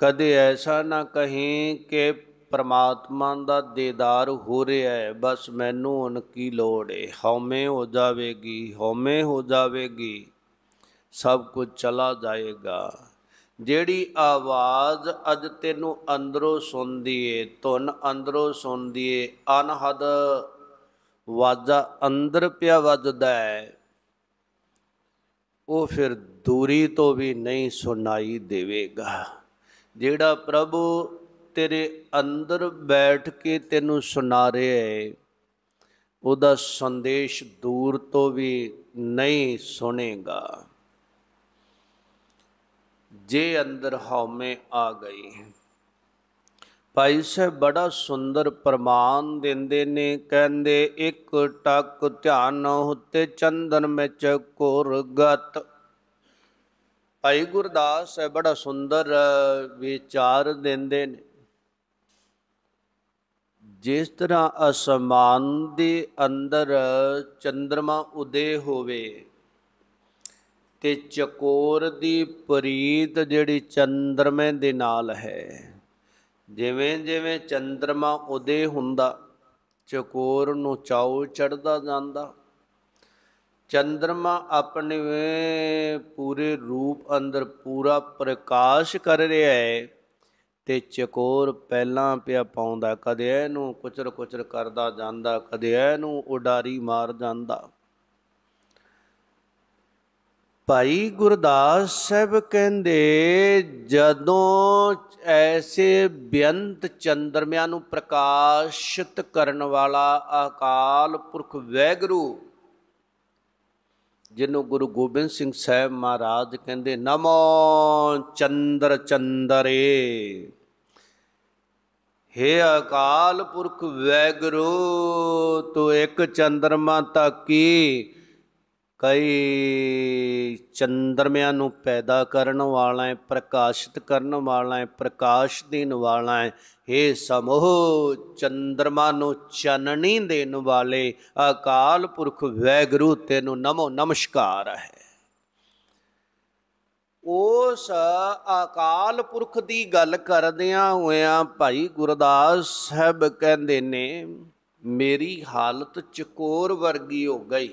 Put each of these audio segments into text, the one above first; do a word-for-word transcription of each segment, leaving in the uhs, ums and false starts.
ਕਦੇ ਐਸਾ ਨਾ ਕਹੀਂ ਕਿ ਪਰਮਾਤਮਾ ਦਾ ਦੀਦਾਰ ਹੋ ਰਿਹਾ ਹੈ, ਬਸ ਮੈਨੂੰ ਹੁਣ ਕੀ ਲੋੜ ਏ। ਹਉਮੈ ਹੋ ਜਾਵੇਗੀ, ਹਉਮੈ ਹੋ ਜਾਵੇਗੀ, ਸਭ ਕੁਝ ਚਲਾ ਜਾਏਗਾ। ਜਿਹੜੀ ਆਵਾਜ਼ ਅੱਜ ਤੈਨੂੰ ਅੰਦਰੋਂ ਸੁਣਦੀ ਏ, ਧੁਨ ਅੰਦਰੋਂ ਸੁਣਦੀ ਏ, ਅਨਹਦ ਵਾਜਾ ਅੰਦਰ ਪਿਆ ਵੱਜਦਾ ਹੈ, ਉਹ ਫਿਰ ਦੂਰੀ ਤੋਂ ਵੀ ਨਹੀਂ ਸੁਣਾਈ ਦੇਵੇਗਾ। ਜਿਹੜਾ ਪ੍ਰਭੂ ਤੇਰੇ ਅੰਦਰ ਬੈਠ ਕੇ ਤੈਨੂੰ ਸੁਣਾ ਰਿਹਾ ਹੈ, ਉਹਦਾ ਸੰਦੇਸ਼ ਦੂਰ ਤੋਂ ਵੀ ਨਹੀਂ ਸੁਣੇਗਾ। ਜੇ ਅੰਦਰ ਹਉਮੈ ਆ ਗਈ, ਭਾਈ ਸਾਹਿਬ ਬੜਾ ਸੁੰਦਰ ਪ੍ਰਮਾਨ ਦਿੰਦੇ ਨੇ, ਕਹਿੰਦੇ ਇੱਕ ਟਕ ਧਿਆਨ ਉੱਤੇ ਚੰਦਨ ਮੈਂ ਚਕੋਰ ਗਤ। ਭਾਈ ਗੁਰਦਾਸ ਸਾਹਿਬ ਬੜਾ ਸੁੰਦਰ ਵਿਚਾਰ ਦਿੰਦੇ ਨੇ। ਜਿਸ ਤਰ੍ਹਾਂ ਅਸਮਾਨ ਦੇ ਅੰਦਰ ਚੰਦਰਮਾ ਉਦੇ ਹੋਵੇ ਤੇ ਚਕੋਰ ਦੀ ਪ੍ਰੀਤ ਜਿਹੜੀ ਚੰਦਰਮੇ ਦੇ ਨਾਲ ਹੈ, ਜਿਵੇਂ ਜਿਵੇਂ ਚੰਦਰਮਾ ਉਦੇ ਹੁੰਦਾ ਚਕੋਰ ਨੂੰ ਚਾਉ ਚੜ੍ਹਦਾ ਜਾਂਦਾ। ਚੰਦਰਮਾ ਆਪਣੇ ਪੂਰੇ ਰੂਪ ਅੰਦਰ ਪੂਰਾ ਪ੍ਰਕਾਸ਼ ਕਰ ਰਿਹਾ ਹੈ ਤੇ ਚਕੋਰ ਪਹਿਲਾਂ ਪਿਆ ਪਾਉਂਦਾ, ਕਦੇ ਇਹਨੂੰ ਕੁਚਰ ਕੁਚਰ ਕਰਦਾ ਜਾਂਦਾ, ਕਦੇ ਇਹਨੂੰ ਉਡਾਰੀ ਮਾਰ ਜਾਂਦਾ। ਭਾਈ ਗੁਰਦਾਸ ਸਾਹਿਬ ਕਹਿੰਦੇ ਜਦੋਂ ਐਸੇ ਬੇਅੰਤ ਚੰਦਰਮਿਆਂ ਨੂੰ ਪ੍ਰਕਾਸ਼ਿਤ ਕਰਨ ਵਾਲਾ ਅਕਾਲ ਪੁਰਖ ਵਾਹਿਗੁਰੂ, ਜਿਹਨੂੰ ਗੁਰੂ ਗੋਬਿੰਦ ਸਿੰਘ ਸਾਹਿਬ ਮਹਾਰਾਜ ਕਹਿੰਦੇ ਨਮੋ ਚੰਦਰ ਚੰਦਰੇ, ਹੇ ਅਕਾਲ ਪੁਰਖ ਵਾਹਿਗੁਰੂ ਤੂੰ ਇੱਕ ਚੰਦਰਮਾ ਤੱਕ ਹੀ ਕਈ ਚੰਦਰਮਿਆਂ ਨੂੰ ਪੈਦਾ ਕਰਨ ਵਾਲਾ ਹੈ, ਪ੍ਰਕਾਸ਼ਿਤ ਕਰਨ ਵਾਲਾ ਹੈ, ਪ੍ਰਕਾਸ਼ ਦੇਣ ਵਾਲਾ ਹੈ। ਹੇ ਸਮੂਹ ਚੰਦਰਮਾ ਨੂੰ ਚਾਨਣੀ ਦੇਣ ਵਾਲੇ ਅਕਾਲ ਪੁਰਖ ਵਾਹਿਗੁਰੂ ਤੈਨੂੰ ਨਮੋ ਨਮਸਕਾਰ ਹੈ। ਉਸ ਅਕਾਲ ਪੁਰਖ ਦੀ ਗੱਲ ਕਰਦਿਆਂ ਹੋਇਆਂ ਭਾਈ ਗੁਰਦਾਸ ਸਾਹਿਬ ਕਹਿੰਦੇ ਨੇ ਮੇਰੀ ਹਾਲਤ ਚਕੋਰ ਵਰਗੀ ਹੋ ਗਈ।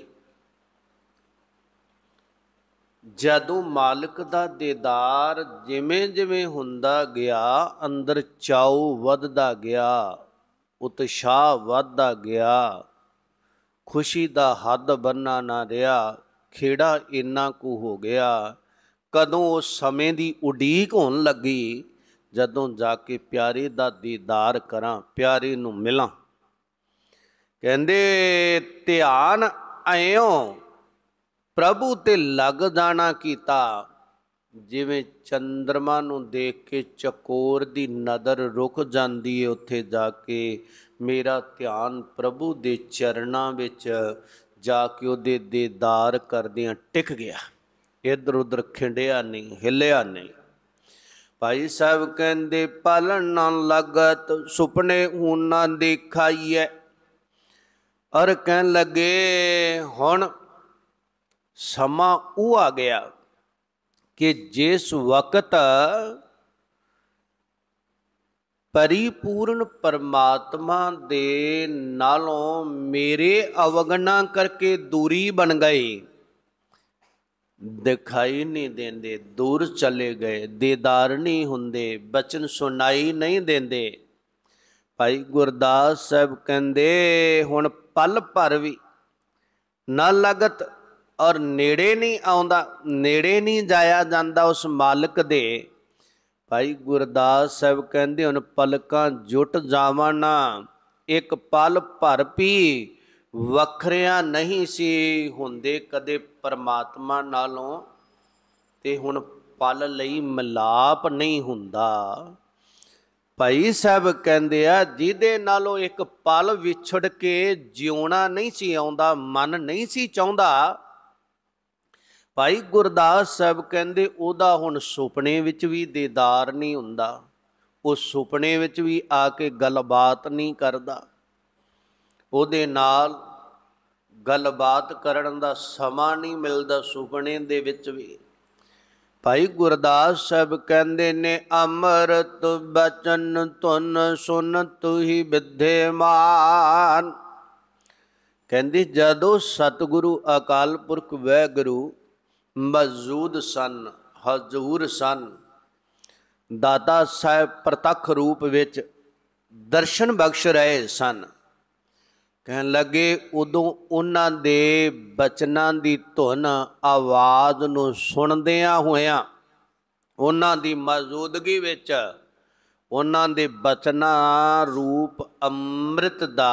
ਜਦੋਂ ਮਾਲਕ ਦਾ ਦੀਦਾਰ ਜਿਵੇਂ ਜਿਵੇਂ ਹੁੰਦਾ ਗਿਆ, ਅੰਦਰ ਚਾਉ ਵੱਧਦਾ ਗਿਆ, ਉਤਸ਼ਾਹ ਵੱਧਦਾ ਗਿਆ, ਖੁਸ਼ੀ ਦਾ ਹੱਦ ਬੰਨਾ ਨਾ ਰਿਹਾ, ਖੇੜਾ ਇੰਨਾ ਕੁ ਹੋ ਗਿਆ। ਕਦੋਂ ਉਸ ਸਮੇਂ ਦੀ ਉਡੀਕ ਹੋਣ ਲੱਗੀ ਜਦੋਂ ਜਾ ਕੇ ਪਿਆਰੇ ਦਾ ਦੀਦਾਰ ਕਰਾਂ, ਪਿਆਰੇ ਨੂੰ ਮਿਲਾਂ। ਕਹਿੰਦੇ ਧਿਆਨ ਐਉਂ ਪ੍ਰਭੂ ਤੇ ਲੱਗ ਜਾਣਾ ਕੀਤਾ, ਜਿਵੇਂ ਚੰਦਰਮਾ ਨੂੰ ਦੇਖ ਕੇ ਚਕੋਰ ਦੀ ਨਜ਼ਰ ਰੁਕ ਜਾਂਦੀ ਹੈ, ਉੱਥੇ ਜਾ ਕੇ ਮੇਰਾ ਧਿਆਨ ਪ੍ਰਭੂ ਦੇ ਚਰਨਾਂ ਵਿੱਚ ਜਾ ਕੇ ਉਹਦੇ ਦੀਦਾਰ ਕਰਦਿਆਂ ਟਿਕ ਗਿਆ, ਇੱਧਰ ਉੱਧਰ ਖਿੰਡਿਆ ਨਹੀਂ, ਹਿੱਲਿਆ ਨਹੀਂ। ਭਾਈ ਸਾਹਿਬ ਕਹਿੰਦੇ ਪਾਲਣ ਨਾ ਲੱਗਤ ਸੁਪਨੇ ਹੁਣ ਨਾ ਦੇਖਾਈਐ, ਔਰ ਕਹਿਣ ਲੱਗੇ ਹੁਣ ਸਮਾਂ ਉਹ ਆ ਗਿਆ ਕਿ ਜਿਸ ਵਕਤ ਪਰਿਪੂਰਨ ਪਰਮਾਤਮਾ ਦੇ ਨਾਲੋਂ ਮੇਰੇ ਅਵਗਣਾ ਕਰਕੇ ਦੂਰੀ ਬਣ ਗਈ, ਦਿਖਾਈ ਨਹੀਂ ਦਿੰਦੇ, ਦੂਰ ਚਲੇ ਗਏ, ਦੀਦਾਰ ਨਹੀਂ ਹੁੰਦੇ, ਬਚਨ ਸੁਣਾਈ ਨਹੀਂ ਦਿੰਦੇ। ਭਾਈ ਗੁਰਦਾਸ ਸਾਹਿਬ ਕਹਿੰਦੇ ਹੁਣ ਪਲ ਭਰ ਵੀ ਨਾ ਲਗਤ ਔਰ ਨੇੜੇ ਨਹੀਂ ਆਉਂਦਾ, ਨੇੜੇ ਨਹੀਂ ਜਾਇਆ ਜਾਂਦਾ ਉਸ ਮਾਲਕ ਦੇ। ਭਾਈ ਗੁਰਦਾਸ ਸਾਹਿਬ ਕਹਿੰਦੇ ਹੁਣ ਪਲਕਾਂ ਜੁਟ ਜਾਵਾਂ ਨਾ, ਇੱਕ ਪਲ ਭਰ ਵੀ ਵੱਖਰਿਆਂ ਨਹੀਂ ਸੀ ਹੁੰਦੇ ਕਦੇ ਪਰਮਾਤਮਾ ਨਾਲੋਂ, ਤੇ ਹੁਣ ਪਲ ਲਈ ਮਿਲਾਪ ਨਹੀਂ ਹੁੰਦਾ। ਭਾਈ ਸਾਹਿਬ ਕਹਿੰਦੇ ਆ ਜਿਹਦੇ ਨਾਲੋਂ ਇੱਕ ਪਲ ਵਿਛੜ ਕੇ ਜਿਉਣਾ ਨਹੀਂ ਸੀ ਆਉਂਦਾ, ਮਨ ਨਹੀਂ ਸੀ ਚਾਹੁੰਦਾ, ਭਾਈ ਗੁਰਦਾਸ ਸਾਹਿਬ ਕਹਿੰਦੇ ਉਹਦਾ ਹੁਣ ਸੁਪਨੇ ਵਿੱਚ ਵੀ ਦੀਦਾਰ ਨਹੀਂ ਹੁੰਦਾ, ਉਹ ਸੁਪਨੇ ਵਿੱਚ ਵੀ ਆ ਕੇ ਗੱਲਬਾਤ ਨਹੀਂ ਕਰਦਾ, ਉਹਦੇ ਨਾਲ ਗੱਲਬਾਤ ਕਰਨ ਦਾ ਸਮਾਂ ਨਹੀਂ ਮਿਲਦਾ ਸੁਪਨੇ ਦੇ ਵਿੱਚ ਵੀ। ਭਾਈ ਗੁਰਦਾਸ ਸਾਹਿਬ ਕਹਿੰਦੇ ਨੇ, ਅੰਮ੍ਰਿਤ ਬਚਨ ਧੁਨ ਸੁਨ ਤੁਹੀ ਵਿਦਿਆਮਾਨ। ਕਹਿੰਦੇ ਜਦੋਂ ਸਤਿਗੁਰੂ ਅਕਾਲ ਪੁਰਖ ਵਾਹਿਗੁਰੂ ਮੌਜੂਦ ਸਨ, ਹਜ਼ੂਰ ਸਨ, ਦਾਤਾ ਸਾਹਿਬ ਪ੍ਰਤੱਖ ਰੂਪ ਵਿੱਚ ਦਰਸ਼ਨ ਬਖਸ਼ ਰਹੇ ਸਨ, ਕਹਿਣ ਲੱਗੇ ਉਦੋਂ ਉਹਨਾਂ ਦੇ ਬਚਨਾਂ ਦੀ ਧੁਨ ਆਵਾਜ਼ ਨੂੰ ਸੁਣਦਿਆਂ ਹੋਇਆਂ, ਉਹਨਾਂ ਦੀ ਮੌਜੂਦਗੀ ਵਿੱਚ ਉਹਨਾਂ ਦੇ ਬਚਨਾਂ ਰੂਪ ਅੰਮ੍ਰਿਤ ਦਾ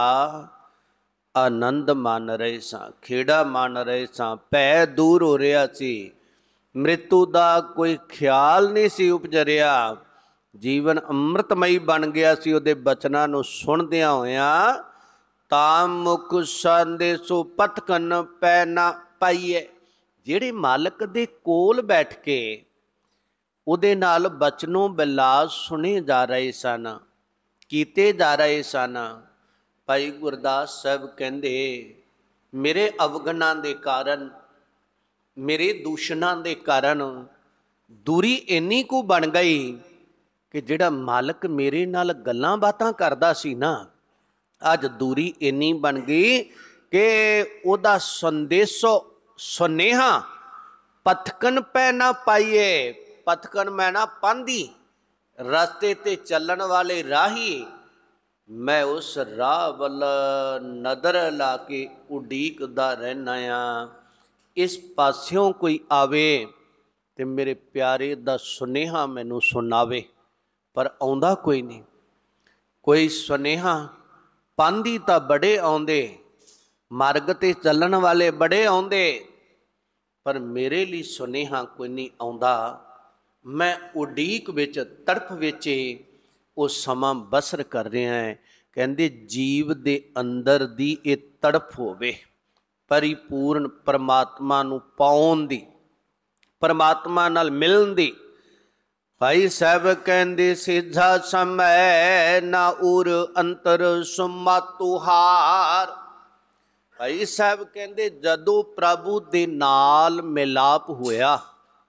ਆਨੰਦ ਮਾਣ ਰਹੇ ਸਾਂ, ਖੇੜਾ ਮਾਣ ਰਹੇ ਸਾਂ। ਭੈ ਦੂਰ ਹੋ ਰਿਹਾ ਸੀ, ਮ੍ਰਿਤੂ ਦਾ ਕੋਈ ਖਿਆਲ ਨਹੀਂ ਸੀ ਉਪਜਰਿਆ, ਜੀਵਨ ਅੰਮ੍ਰਿਤਮਈ ਬਣ ਗਿਆ ਸੀ ਉਹਦੇ ਬਚਨਾਂ ਨੂੰ ਸੁਣਦਿਆਂ ਹੋਇਆਂ। ਤਾਂ ਮੁਖ ਸੰਦੇਸੋ ਪਤਕਨ ਪੈ ਨਾ ਪਾਈਏ। ਜਿਹੜੇ ਮਾਲਕ ਦੇ ਕੋਲ ਬੈਠ ਕੇ ਉਹਦੇ ਨਾਲ ਬਚਨੋਂ ਬਿਲਾਸ ਸੁਣੇ ਜਾ ਰਹੇ ਸਨ, ਕੀਤੇ ਜਾ ਰਹੇ ਸਨ। ਭਾਈ ਗੁਰਦਾਸ ਸਾਹਿਬ ਕਹਿੰਦੇ, ਮੇਰੇ ਅਵਗੁਣਾਂ ਦੇ ਕਾਰਨ, ਮੇਰੇ ਦੂਸ਼ਣਾਂ ਦੇ ਕਾਰਨ ਦੂਰੀ ਇੰਨੀ ਕੁ ਬਣ ਗਈ ਕਿ ਜਿਹੜਾ ਮਾਲਕ ਮੇਰੇ ਨਾਲ ਗੱਲਾਂ ਬਾਤਾਂ ਕਰਦਾ ਸੀ ਨਾ, ਅੱਜ ਦੂਰੀ ਇੰਨੀ ਬਣ ਗਈ ਕਿ ਉਹਦਾ ਸੰਦੇਸ਼ੋ ਸੁਨੇਹਾ ਪਥਕਨ ਪੈ ਨਾ ਪਾਈਏ। ਪਥਕਨ ਮੈਂ ਨਾ ਪਾਂਦੀ, ਰਸਤੇ ਤੇ ਚੱਲਣ ਵਾਲੇ ਰਾਹੀ, ਮੈਂ ਉਸ ਰਾਹ ਵੱਲ ਨਜ਼ਰ ਲਾ ਕੇ ਉਡੀਕਦਾ ਰਹਿਣਾ ਆ, ਇਸ ਪਾਸਿਓਂ ਕੋਈ ਆਵੇ ਤੇ ਮੇਰੇ ਪਿਆਰੇ ਦਾ ਸੁਨੇਹਾ ਮੈਨੂੰ ਸੁਣਾਵੇ। ਪਰ ਆਉਂਦਾ ਕੋਈ ਨਹੀਂ। ਕੋਈ ਸੁਨੇਹਾ ਪਾਂਦੀ ਤਾਂ ਬੜੇ ਆਉਂਦੇ, ਮਾਰਗ ਤੇ ਚੱਲਣ ਵਾਲੇ ਬੜੇ ਆਉਂਦੇ, ਪਰ ਮੇਰੇ ਲਈ ਸੁਨੇਹਾ ਕੋਈ ਨਹੀਂ ਆਉਂਦਾ। ਮੈਂ ਉਡੀਕ ਵਿੱਚ, ਤੜਫ ਵਿੱਚ ਉਹ ਸਮਾਂ ਬਸਰ ਕਰ ਰਿਹਾ ਹੈ। ਕਹਿੰਦੇ ਜੀਵ ਦੇ ਅੰਦਰ ਦੀ ਇਹ ਤੜਫ ਹੋਵੇ ਪਰਿਪੂਰਨ ਪਰਮਾਤਮਾ ਨੂੰ ਪਾਉਣ ਦੀ, ਪਰਮਾਤਮਾ ਨਾਲ ਮਿਲਣ ਦੀ। ਭਾਈ ਸਾਹਿਬ ਕਹਿੰਦੇ, ਸਿੱਧਾ ਸਮੈ ਨਾ ਉਰ ਅੰਤਰ ਸੁਮਾ ਤੁਹਾਰ। ਭਾਈ ਸਾਹਿਬ ਕਹਿੰਦੇ ਜਦੋਂ ਪ੍ਰਭੂ ਦੇ ਨਾਲ ਮਿਲਾਪ ਹੋਇਆ,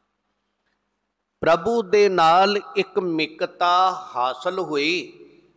ਪ੍ਰਭੂ ਦੇ ਨਾਲ ਇੱਕ ਮਿਕਤਾ ਹਾਸਲ ਹੋਈ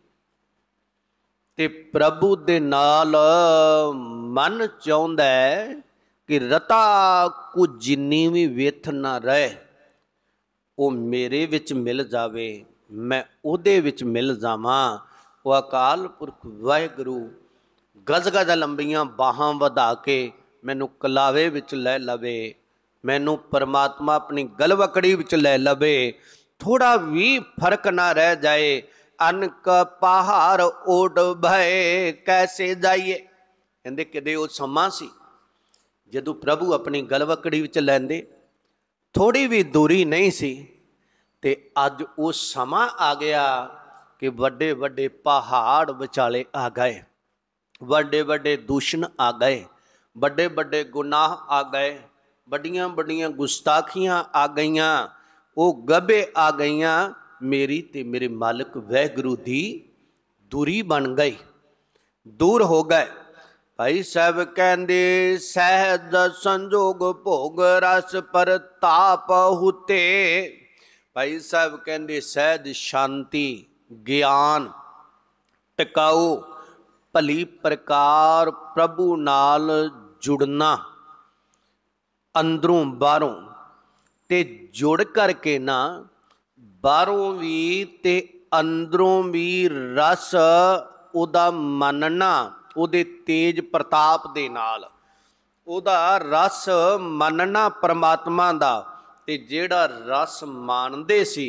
ਤੇ ਪ੍ਰਭੂ ਦੇ ਨਾਲ ਮਨ ਚਾਹੁੰਦਾ ਹੈ ਕਿ ਰਤਾ ਕੁ ਜਿੰਨੀ ਵੀ ਵਿਥ ਨਾ ਰਹੇ, ਉਹ ਮੇਰੇ ਵਿੱਚ ਮਿਲ ਜਾਵੇ, ਮੈਂ ਉਹਦੇ ਵਿੱਚ ਮਿਲ ਜਾਵਾਂ। ਉਹ ਅਕਾਲ ਪੁਰਖ ਵਾਹਿਗੁਰੂ ਗਜ਼ ਗਜ਼ ਲੰਬੀਆਂ ਬਾਹਾਂ ਵਧਾ ਕੇ ਮੈਨੂੰ ਕਲਾਵੇ ਵਿੱਚ ਲੈ ਲਵੇ, ਮੈਨੂੰ ਪਰਮਾਤਮਾ ਆਪਣੀ ਗਲਵਕੜੀ ਵਿੱਚ ਲੈ ਲਵੇ, ਥੋੜਾ ਵੀ ਫਰਕ ਨਾ ਰਹਿ ਜਾਏ। ਅਨਕ ਪਹਾੜ ਓਡ ਭਏ ਕੈਸੇ ਜਾਈਏ। ਕਹਿੰਦੇ ਕਿਤੇ ਉਹ ਸਮਾਂ ਸੀ ਜਦੋਂ ਪ੍ਰਭੂ ਆਪਣੀ ਗਲਵਕੜੀ ਵਿੱਚ ਲੈਂਦੇ, ਥੋੜੀ ਵੀ ਦੂਰੀ ਨਹੀਂ ਸੀ, ਤੇ ਅੱਜ ਉਹ ਸਮਾਂ ਆ ਗਿਆ ਕਿ ਵੱਡੇ ਵੱਡੇ ਪਹਾੜ ਵਿਚਾਲੇ ਆ ਗਏ, ਵੱਡੇ ਵੱਡੇ ਦੂਸ਼ਣ ਆ ਗਏ, ਵੱਡੇ ਵੱਡੇ ਗੁਨਾਹ ਆ ਗਏ, ਵੱਡੀਆਂ ਵੱਡੀਆਂ ਗੁਸਤਾਖੀਆਂ ਆ ਗਈਆਂ, ਉਹ ਗਭੇ ਆ ਗਈਆਂ। ਮੇਰੀ ਤੇ ਮੇਰੇ ਮਾਲਕ ਵਾਹਿਗੁਰੂ ਦੀ ਦੂਰੀ ਬਣ ਗਈ, ਦੂਰ ਹੋ ਗਏ। ਭਾਈ ਸਾਹਿਬ ਕਹਿੰਦੇ, ਸਹਿਜ ਸੰਜੋਗ ਭੋਗ ਰਸ ਪ੍ਰਤਾਪ ਹੁਤੇ। ਭਾਈ ਸਾਹਿਬ ਕਹਿੰਦੇ ਸਹਿਜ ਸ਼ਾਂਤੀ, ਗਿਆਨ, ਟਿਕਾਊ, ਭਲੀ ਪ੍ਰਕਾਰ ਪ੍ਰਭੂ ਨਾਲ ਜੁੜਨਾ, ਅੰਦਰੋਂ ਬਾਹਰੋਂ, ਤੇ ਜੁੜ ਕਰਕੇ ਨਾ ਬਾਹਰੋਂ ਵੀ ਤੇ ਅੰਦਰੋਂ ਵੀ ਰਸ ਉਹਦਾ ਮੰਨਣਾ, ਉਹਦੇ ਤੇਜ ਪ੍ਰਤਾਪ ਦੇ ਨਾਲ ਉਹਦਾ ਰਸ ਮੰਨਣਾ ਪਰਮਾਤਮਾ ਦਾ। ਤੇ ਜਿਹੜਾ ਰਸ ਮਾਣਦੇ ਸੀ,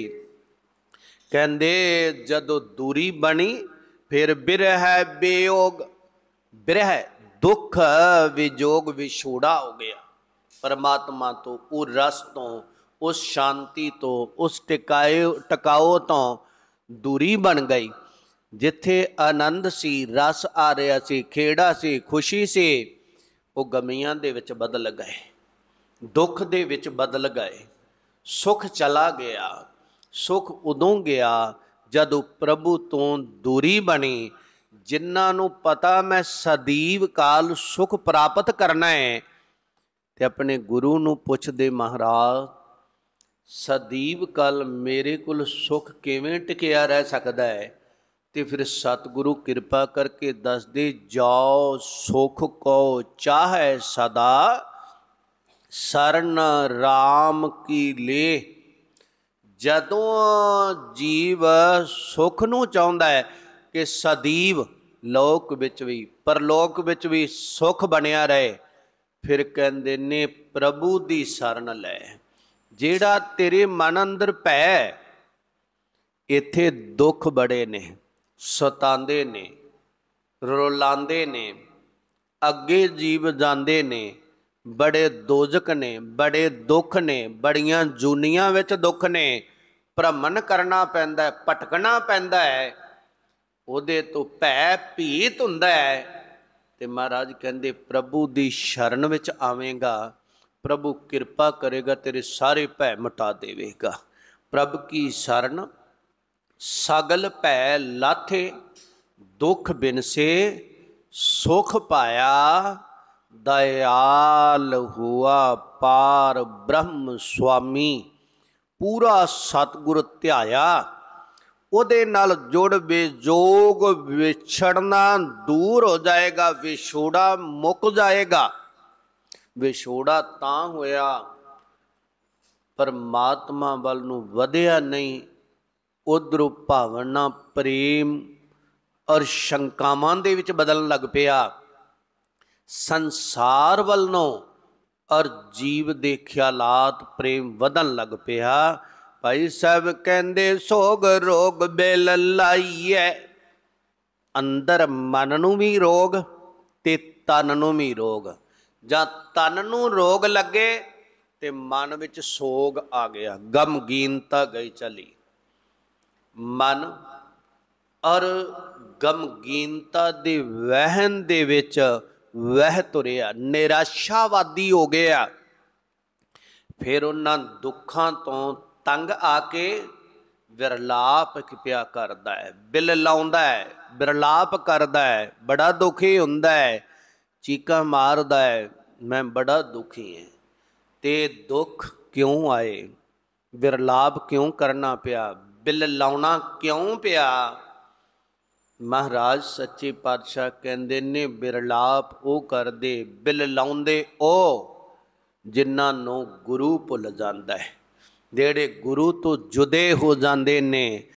ਕਹਿੰਦੇ ਜਦੋਂ ਦੂਰੀ ਬਣੀ ਫਿਰ ਬਿਰਹਿ ਵਿਯੋਗ, ਬਿਰਹਿ ਦੁੱਖ ਵਿਜੋਗ ਵਿਛੋੜਾ ਹੋ ਗਿਆ ਪਰਮਾਤਮਾ ਤੋਂ, ਉਹ ਰਸ ਤੋਂ, ਉਸ ਸ਼ਾਂਤੀ ਤੋਂ, ਉਸ ਟਿਕਾਏ ਟਿਕਾਓ ਤੋਂ ਦੂਰੀ ਬਣ ਗਈ। ਜਿੱਥੇ ਆਨੰਦ ਸੀ, ਰਸ ਆ ਰਿਹਾ ਸੀ, ਖੇੜਾ ਸੀ, ਖੁਸ਼ੀ ਸੀ, ਉਹ ਗਮੀਆਂ ਦੇ ਵਿੱਚ ਬਦਲ ਗਏ, ਦੁੱਖ ਦੇ ਵਿੱਚ ਬਦਲ ਗਏ। ਸੁੱਖ ਚਲਾ ਗਿਆ। ਸੁੱਖ ਉਦੋਂ ਗਿਆ ਜਦੋਂ ਪ੍ਰਭੂ ਤੋਂ ਦੂਰੀ ਬਣੀ। ਜਿਨ੍ਹਾਂ ਨੂੰ ਪਤਾ ਮੈਂ ਸਦੀਵ ਕਾਲ ਸੁੱਖ ਪ੍ਰਾਪਤ ਕਰਨਾ ਹੈ, ਤੇ ਆਪਣੇ ਗੁਰੂ ਨੂੰ ਪੁੱਛਦੇ, ਮਹਾਰਾਜ ਸਦੀਵ ਕਲ ਮੇਰੇ ਕੋਲ ਸੁਖ ਕਿਵੇਂ ਟਿਕਿਆ ਰਹਿ ਸਕਦਾ ਹੈ। ਤੇ ਫਿਰ ਸਤਿਗੁਰੂ ਕਿਰਪਾ ਕਰਕੇ ਦੱਸਦੇ, ਜਾਓ ਸੁਖ ਕੋ ਚਾਹੈ ਸਦਾ, ਸਰਨ ਰਾਮ ਕੀ ਲੇ। ਜਦੋਂ ਜੀਵ ਸੁਖ ਨੂੰ ਚਾਹੁੰਦਾ ਹੈ ਕਿ ਸਦੀਵ ਲੋਕ ਵਿੱਚ ਵੀ ਪਰਲੋਕ ਵਿੱਚ ਵੀ ਸੁਖ ਬਣਿਆ ਰਹੇ, ਫਿਰ ਕਹਿੰਦੇ ਨੇ ਪ੍ਰਭੂ ਦੀ ਸ਼ਰਨ ਲੈ। ਜਿਹੜਾ ਤੇਰੇ ਮਨ ਅੰਦਰ ਭੈ, ਇੱਥੇ ਦੁੱਖ ਬੜੇ ਨੇ, ਸਤਾਉਂਦੇ ਨੇ, ਰੁਲਾਉਂਦੇ ਨੇ, ਅੱਗੇ ਜੀਵ ਜਾਂਦੇ ਨੇ, ਬੜੇ ਦੋਜ਼ਖ ਨੇ, ਬੜੇ ਦੁੱਖ ਨੇ, ਬੜੀਆਂ ਜੂਨੀਆਂ ਵਿੱਚ ਦੁੱਖ ਨੇ, ਭ੍ਰਮਣ ਕਰਨਾ ਪੈਂਦਾ, ਭਟਕਣਾ ਪੈਂਦਾ ਹੈ, ਉਹਦੇ ਤੋਂ ਭੈ ਭੀਤ ਹੁੰਦਾ ਹੈ। ਤੇ ਮਹਾਰਾਜ ਕਹਿੰਦੇ ਪ੍ਰਭੂ ਦੀ ਸ਼ਰਨ ਵਿੱਚ ਆਵੇਂਗਾ, ਪ੍ਰਭੂ ਕਿਰਪਾ ਕਰੇਗਾ, ਤੇਰੇ ਸਾਰੇ ਭੈ ਮਿਟਾ ਦੇਵੇਗਾ। ਪ੍ਰਭ ਕੀ ਸ਼ਰਨ ਸਗਲ ਭੈ ਲਾਥੇ, ਦੁੱਖ ਬਿਨਸੇ ਸੁਖ ਪਾਇਆ, ਦਇਆਲ ਹੁਆ ਪਾਰ ਬ੍ਰਹਮ ਸੁਆਮੀ। ਪੂਰਾ ਸਤਿਗੁਰ ਧਿਆਇਆ, ਉਹਦੇ ਨਾਲ ਜੁੜ ਬੇਜੋਗ ਵਿਛੜਨਾ ਦੂਰ ਹੋ ਜਾਏਗਾ, ਵਿਛੋੜਾ ਮੁੱਕ ਜਾਏਗਾ। ਵਿਛੋੜਾ ਤਾਂ ਹੋਇਆ ਪਰਮਾਤਮਾ ਵੱਲ ਨੂੰ ਵਧਿਆ ਨਹੀਂ, ਉਧਰੋਂ ਭਾਵਨਾ ਪ੍ਰੇਮ ਔਰ ਸ਼ੰਕਾਵਾਂ ਦੇ ਵਿੱਚ ਬਦਲਣ ਲੱਗ ਪਿਆ, ਸੰਸਾਰ ਵੱਲ ਨੂੰ ਔਰ ਜੀਵ ਦੇ ਖਿਆਲਾਤ ਪ੍ਰੇਮ ਵਧਣ ਲੱਗ ਪਿਆ। ਭਾਈ ਸਾਹਿਬ ਕਹਿੰਦੇ ਸੋਗ ਰੋਗ ਬਿਲ ਲਾਈਐ, ਅੰਦਰ ਮਨ ਨੂੰ ਵੀ ਰੋਗ ਤੇ ਤਨ ਨੂੰ ਵੀ ਰੋਗ। ਜਾਂ ਤਨ ਨੂੰ ਰੋਗ ਲੱਗੇ ਤੇ ਮਨ ਵਿੱਚ ਸੋਗ ਆ ਗਿਆ, ਗਮਗੀਨਤਾ ਗਈ ਚਲੀ। ਮਨ ਔਰ ਗਮਗੀਨਤਾ ਦੇ ਵਹਿਣ ਦੇ ਵਿੱਚ ਵਹਿ ਤੁਰਿਆ, ਨਿਰਾਸ਼ਾਵਾਦੀ ਹੋ ਗਿਆ। ਫਿਰ ਉਹਨਾਂ ਦੁੱਖਾਂ ਤੋਂ ਤੰਗ ਆ ਕੇ ਵਿਰਲਾਪ ਪਿਆ ਕਰਦਾ ਹੈ, ਬਿਲ ਲਾਉਂਦਾ ਹੈ, ਵਿਰਲਾਪ ਕਰਦਾ ਹੈ, ਬੜਾ ਦੁਖੀ ਹੁੰਦਾ ਹੈ, ਚੀਕਾਂ ਮਾਰਦਾ ਹੈ, ਮੈਂ ਬੜਾ ਦੁਖੀ ਹਾਂ। ਤੇ ਦੁੱਖ ਕਿਉਂ ਆਏ, ਵਿਰਲਾਪ ਕਿਉਂ ਕਰਨਾ ਪਿਆ, ਬਿਲ ਲਾਉਣਾ ਕਿਉਂ ਪਿਆ? ਮਹਾਰਾਜ ਸੱਚੇ ਪਾਤਸ਼ਾਹ ਕਹਿੰਦੇ ਨੇ ਵਿਰਲਾਪ ਉਹ ਕਰਦੇ, ਬਿਲ ਲਾਉਂਦੇ ਉਹ ਜਿਨ੍ਹਾਂ ਨੂੰ ਗੁਰੂ ਭੁੱਲ ਜਾਂਦਾ ਹੈ, ਜਿਹੜੇ ਗੁਰੂ ਤੋਂ ਜੁਦੇ ਹੋ ਜਾਂਦੇ ਨੇ,